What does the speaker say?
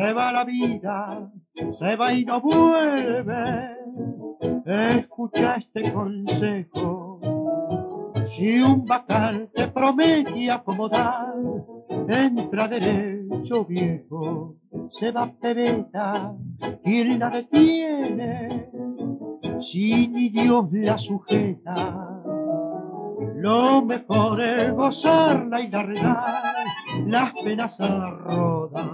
se va la vida, se va y no vuelve. Escucha este consejo, si un bacal te promete acomodar, entra derecho viejo, se va pebeta, ¿quién la detiene? Si ni Dios la sujeta, lo mejor es gozarla y largar las penas a rodar.